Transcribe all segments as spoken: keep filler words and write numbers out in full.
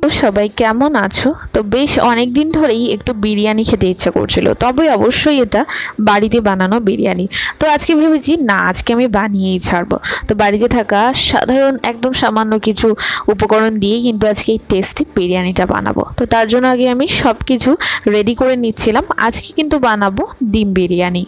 তো সবাই কেমন আছো? তো বেশ অনেক দিন ধরেই একটু বিরিয়ানি খেতে ইচ্ছা করছিল, তবে অবশ্যই এটা বাড়িতে বানানো বিরিয়ানি। তো আজকে ভেবেছি না, আজকে আমি বানিয়েই ছাড়বো। তো বাড়িতে থাকা সাধারণ একদম সামান্য কিছু উপকরণ দিয়েই কিন্তু আজকে এই টেস্টি বিরিয়ানিটা বানাবো। তো তার জন্য আগে আমি সব কিছু রেডি করে নিচ্ছিলাম। আজকে কিন্তু বানাবো ডিম বিরিয়ানি।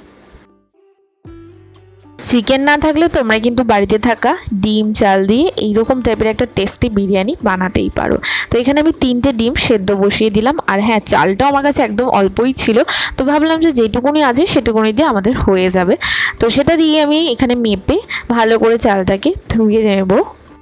চিকেন না থাকলে তোমরা কিন্তু বাড়িতে থাকা ডিম চাল দিয়ে এইরকম টাইপের একটা টেস্টি বিরিয়ানি বানাতেই পারো। তো এখানে আমি তিনটে ডিম সেদ্ধ বসিয়ে দিলাম, আর হ্যাঁ, চালটাও আমার কাছে একদম অল্পই ছিল, তো ভাবলাম যে যেটুকুনি আছে সেটুকুনি দিয়ে আমাদের হয়ে যাবে। তো সেটা দিয়ে আমি এখানে মেপে ভালো করে চালটাকে ধুয়ে নেব।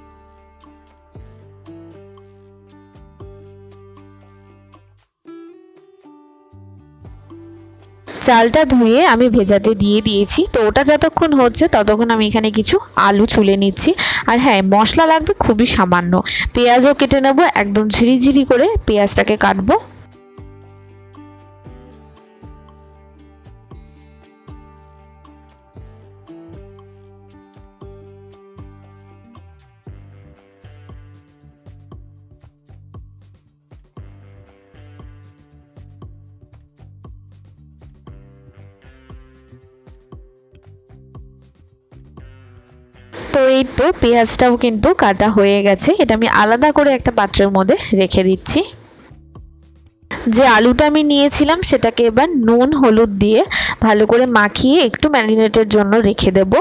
চালটা ধুয়ে আমি ভেজাতে দিয়ে দিয়েছি। তো ওটা যতক্ষণ হচ্ছে ততক্ষণ আমি এখানে কিছু আলু ছুলে নিচ্ছি। আর হ্যাঁ, মশলা লাগবে খুবই সামান্য। পেঁয়াজও কেটে নেব, একদম ঝিরিঝিরি করে পেঁয়াজটাকে কাটবো। তো এই তো পেঁয়াজটাও কিন্তু কাটা হয়ে গেছে, এটা আমি আলাদা করে একটা পাত্রের মধ্যে রেখে দিচ্ছি। যে আলুটা আমি নিয়েছিলাম সেটাকে এবার নুন হলুদ দিয়ে ভালো করে মাখিয়ে একটু ম্যারিনেটের জন্য রেখে দেব।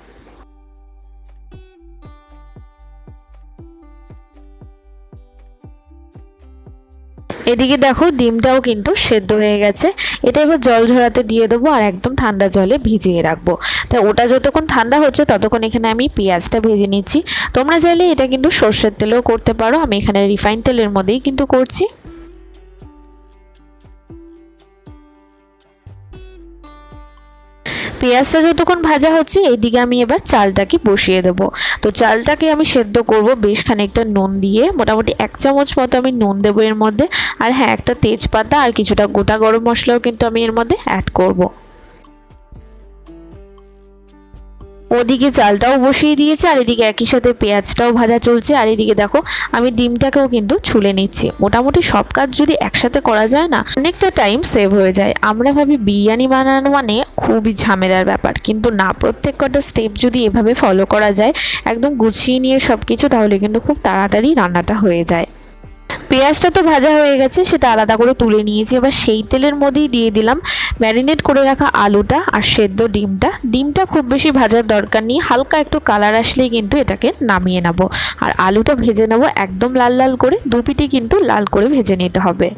এদিকে দেখো ডিমটাও কিন্তু সেদ্ধ হয়ে গেছে। এটা এবার জল ঝরাতে দিয়ে দেবো আর একদম ঠান্ডা জলে ভিজিয়ে রাখবো। তাই ওটা যতক্ষণ ঠান্ডা হচ্ছে ততক্ষণ এখানে আমি পেঁয়াজটা ভেজে নিচ্ছি। তোমরা চাইলে এটা কিন্তু সর্ষের তেলেও করতে পারো, আমি এখানে রিফাইন তেলের মধ্যেই কিন্তু করছি। পেঁয়াজটা যতক্ষণ ভাজা হচ্ছে এইদিকে আমি এবার চালটাকে বসিয়ে দেবো। তো চালটাকে আমি সেদ্ধ করব বেশ খানিকটা নুন দিয়ে, মোটামুটি এক চামচ মতো আমি নুন দেবো এর মধ্যে। আর হ্যাঁ, একটা তেজপাতা আর কিছুটা গোটা গরম মশলাও কিন্তু আমি এর মধ্যে অ্যাড করব। ওদিকে চালটাও বসিয়ে দিয়েছে আর এদিকে একই সাথে পেঁয়াজটাও ভাজা চলছে। আর এদিকে দেখো আমি ডিমটাকেও কিন্তু ছুলে নিচ্ছি। মোটামুটি সব কাজ যদি একসাথে করা যায় না, অনেকটা টাইম সেভ হয়ে যায়। আমরা ভাবি বিরিয়ানি বানানো মানে খুবই ঝামেলার ব্যাপার, কিন্তু না, প্রত্যেক কটা স্টেপ যদি এভাবে ফলো করা যায়, একদম গুছিয়ে নিয়ে সব কিছু, তাহলে কিন্তু খুব তাড়াতাড়ি রান্নাটা হয়ে যায়। পেঁয়াজটা তো ভাজা হয়ে গেছে, সেটা আলাদা করে তুলে নিয়েছি। এবার সেই তেলের মধ্যেই দিয়ে দিলাম ম্যারিনেট করে রাখা আলুটা আর সেদ্ধ ডিমটা। ডিমটা খুব বেশি ভাজার দরকার নেই, হালকা একটু কালার আসলেই কিন্তু এটাকে নামিয়ে নেব। আর আলুটা ভেজে নেব একদম লাল লাল করে, দু পিঠে কিন্তু লাল করে ভেজে নিতে হবে।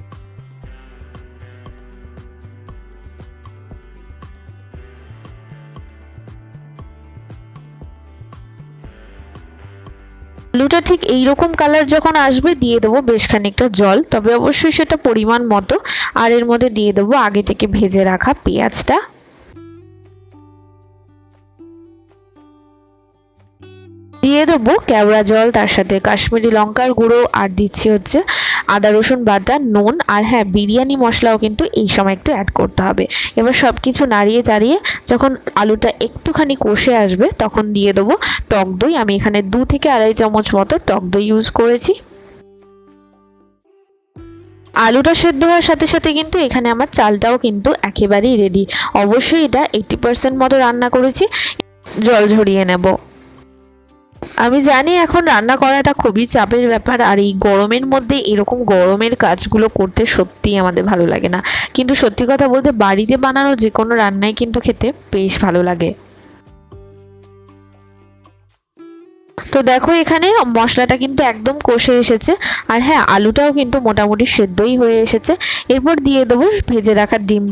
আলুটা ঠিক এইরকম কালার যখন আসবে দিয়ে দেবো বেশ খানিকটা জল, তবে অবশ্যই সেটা পরিমাণ মতো। আর এর মধ্যে দিয়ে দেবো আগে থেকে ভেজে রাখা পেঁয়াজটা। দিয়ে দেবো কেওড়া জল, তার সাথে কাশ্মীরি লঙ্কার গুঁড়ো, আর দিচ্ছি হচ্ছে আদা রসুন বাটা, নুন, আর হ্যাঁ, বিরিয়ানি মশলাও কিন্তু এই সময় একটু অ্যাড করতে হবে। এবার সব কিছু নাড়িয়ে চাড়িয়ে যখন আলুটা একটুখানি কষে আসবে তখন দিয়ে দেবো টক দই। আমি এখানে দু থেকে আড়াই চামচ মতো টক দই ইউজ করেছি। আলুটা সেদ্ধ হওয়ার সাথে সাথে কিন্তু এখানে আমার চালটাও কিন্তু একেবারেই রেডি। অবশ্যই এটা এইট্টি পার্সেন্ট মতো রান্না করেছি, জল ঝরিয়ে নেব। আমি জানি এখন রান্না করাটা খুবই চাপের ব্যাপার, আর এই গরমের মধ্যে এরকম গরমের কাজগুলো করতে সত্যিই আমাদের ভালো লাগে না, কিন্তু সত্যি কথা বলতে বাড়িতে বানানো যে কোনো রান্নাই কিন্তু খেতে বেশ ভালো লাগে। তো দেখো এখানে মশলাটা কিন্তু একদম কষে এসেছে, আর হ্যাঁ, আলুটাও কিন্তু মোটামুটি সেদ্ধই হয়ে এসেছে। এরপর দিয়ে দেবো ভেজে রাখা ডিম।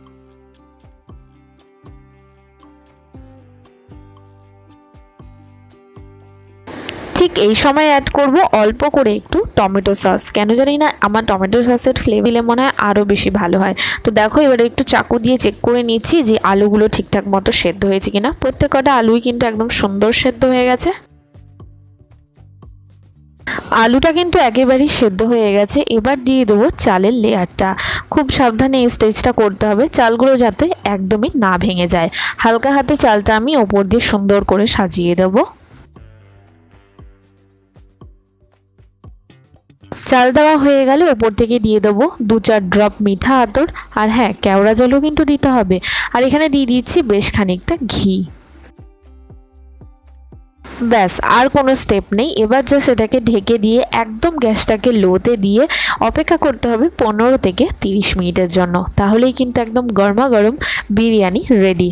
ঠিক এই সময় অ্যাড করব অল্প করে একটু টমেটো সস। কেন জানি না, আমার টমেটো সসের ফ্লেভার দিলে মনে হয় আরও বেশি ভালো হয়। তো দেখো এবারে একটু চাকু দিয়ে চেক করে নিচ্ছি যে আলুগুলো ঠিকঠাক মতো সেদ্ধ হয়েছে কিনা। প্রত্যেক কটা আলুই কিন্তু একদম সুন্দর সেদ্ধ হয়ে গেছে। আলুটা কিন্তু একেবারেই সেদ্ধ হয়ে গেছে। এবার দিয়ে দেবো চালের লেয়ারটা। খুব সাবধানে এই স্টেজটা করতে হবে, চালগুলো যাতে একদমই না ভেঙে যায়। হালকা হাতে চালটা আমি ওপর দিয়ে সুন্দর করে সাজিয়ে দেবো। চাল দেওয়া হয়ে গেলে ওপর থেকে দিয়ে দেবো দু চার ড্রপ মিঠা আতর, আর হ্যাঁ কেওড়া জলও কিন্তু দিতে হবে। আর এখানে দিয়ে দিচ্ছি বেশ খানিকটা ঘি। ব্যাস আর কোনো স্টেপ নেই, এবার যা সেটাকে ঢেকে দিয়ে একদম গ্যাসটাকে লোতে দিয়ে অপেক্ষা করতে হবে পনেরো থেকে তিরিশ মিনিটের জন্য, তাহলেই কিন্তু একদম গরমা গরম বিরিয়ানি রেডি।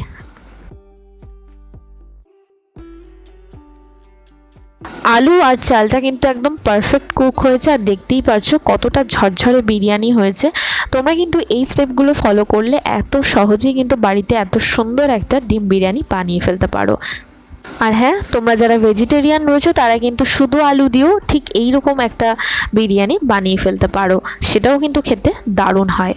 আলু আর চালটা কিন্তু একদম পারফেক্ট কুক হয়েছে, আর দেখতেই পারছো কতটা ঝরঝরে বিরিয়ানি হয়েছে। তোমরা কিন্তু এই স্টেপগুলো ফলো করলে এত সহজেই কিন্তু বাড়িতে এত সুন্দর একটা ডিম বিরিয়ানি বানিয়ে ফেলতে পারো। আর হ্যাঁ, তোমরা যারা ভেজিটেরিয়ান রয়েছো তারা কিন্তু শুধু আলু দিয়েও ঠিক এই রকম একটা বিরিয়ানি বানিয়ে ফেলতে পারো, সেটাও কিন্তু খেতে দারুণ হয়।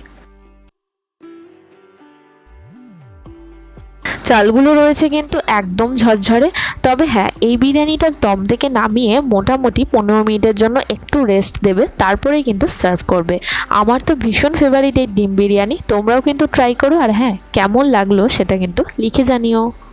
চালগুলো রয়েছে কিন্তু একদম ঝরঝরে। তবে হ্যাঁ, এই বিরিয়ানিটা দম থেকে নামিয়ে মোটামুটি পনেরো মিনিটের জন্য একটু রেস্ট দেবে, তারপরেই কিন্তু সার্ভ করবে। আমার তো ভীষণ ফেভারিট এই ডিম বিরিয়ানি, তোমরাও কিন্তু ট্রাই করো। আর হ্যাঁ, কেমন লাগলো সেটা কিন্তু লিখে জানিও।